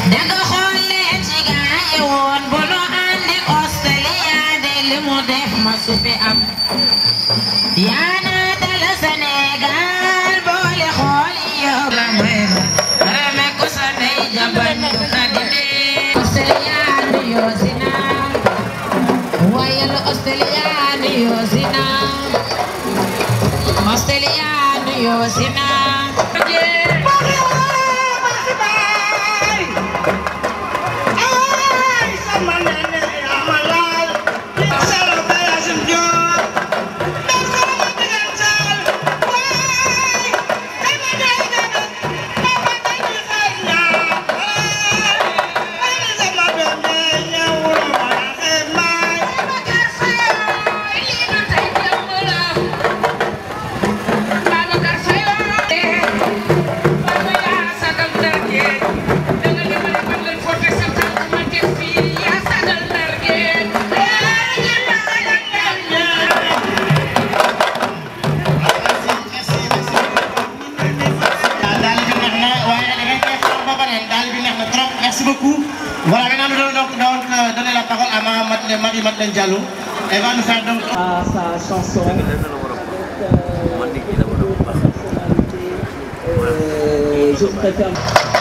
daga xolle ci gaay woon bu nu andi Australia de li mu def ma su fi am yaana dala Sénégal boole xool yow la may reme ko sa day jaban na dime Australia yo sina wayal Australia yo sina Australia yo sina Merci beaucoup. Voilà, maintenant nous allons donc donner la parole à Marie-Madeleine Diallo. Elle va nous faire donc sa chanson. Je préfère.